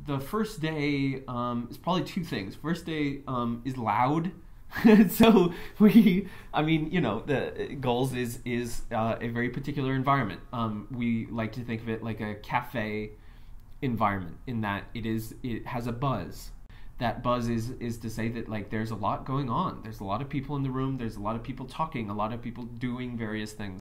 the first day is probably two things. First day is loud. So the goals is a very particular environment. We like to think of it like a cafe environment in that it has a buzz. That buzz is to say that like there's a lot going on. There's a lot of people in the room. There's a lot of people talking. A lot of people doing various things.